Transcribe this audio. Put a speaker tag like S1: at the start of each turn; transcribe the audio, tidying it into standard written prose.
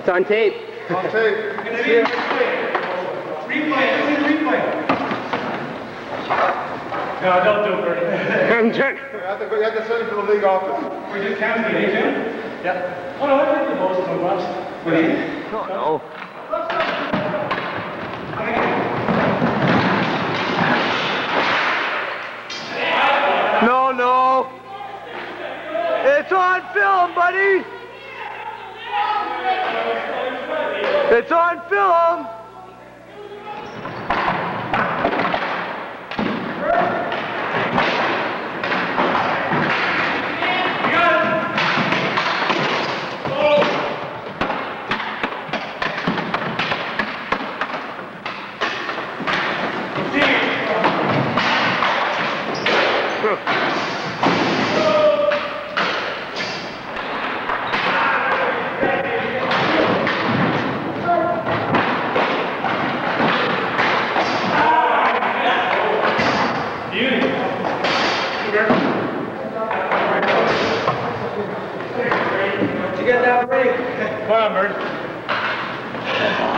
S1: It's on tape.
S2: On tape.
S3: Replay. No, don't do it, Bernie.
S2: You have to send it to the league office.
S3: We just counted it, eh, Jim? Yeah. Oh, no, I think the most of them lost. What do you?
S1: No.
S2: No. It's on film, buddy. It's on film.
S3: Did you get that break? Come on, Bird.